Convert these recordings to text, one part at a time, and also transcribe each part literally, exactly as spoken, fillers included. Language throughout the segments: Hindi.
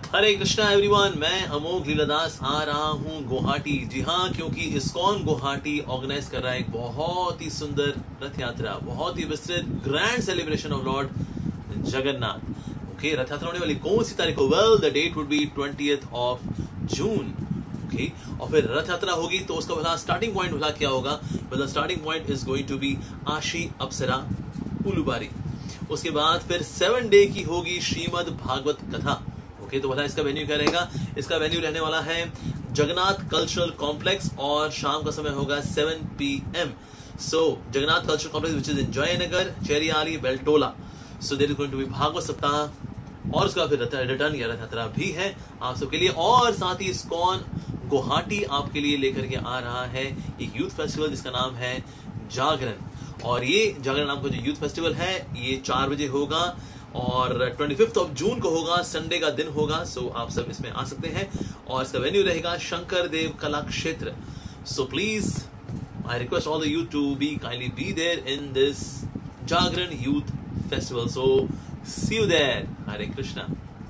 हरे कृष्णा एवरीवन, मैं अमोघ लीलादास आ रहा हूँ गुवाहाटी। जी हाँ, क्योंकि इस्कॉन गुवाहाटी ऑर्गेनाइज कर रहा है एक बहुत ही सुंदर रथ यात्रा, बहुत ही विस्तृत grand celebration of lord Jagannath. Okay, Rath Yatra होने वाली कौन सी तारीख को? Well, the date would be twentieth of June. Okay, और फिर रथ यात्रा होगी तो उसका भला स्टार्टिंग पॉइंट भला क्या होगा? The starting point is going to be आशी अप्सरा उलुबारी। उसके बाद फिर सेवन डे की होगी श्रीमद भागवत कथा। ओके, तो भला इसका वेन्यू क्या रहेगा? इसका वेन्यू रहने वाला है जगन्नाथ कल्चरल कॉम्प्लेक्स और शाम का समय होगा seven P M. So Jagannath cultural complex which is in Jayanagar, Chariali, Beltola. So there is going to be Bhagwat Saptah और उसका फिर रिटर्न या रथ यात्रा भी है आप सबके लिए। और साथ ही इस्कॉन गुवाहाटी आपके लिए लेकर के आ रहा है एक यूथ फेस्टिवल जिसका नाम है जागरण। और ये जागरण नाम का जो यूथ फेस्टिवल है ये चार बजे होगा और पच्चीस ऑफ जून को होगा, संडे का दिन होगा। सो आप सब इसमें आ सकते हैं और इसका वेन्यू रहेगा Shankar Dev Kala Kshetra. So please I request all the youth to be kindly be there in this Jagaran youth festival. So see you there. Hare Krishna.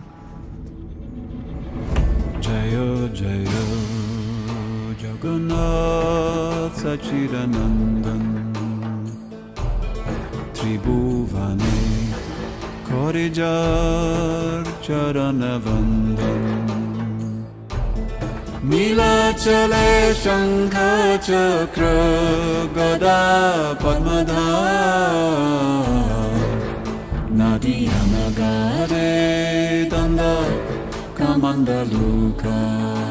जय जय Jagannath Sachchidanandan त्रिभुवने Korijar Charanavandam Nilachale Shankha Chakra Gada Padmadhar Nadiyamagare Danda Kamandaluka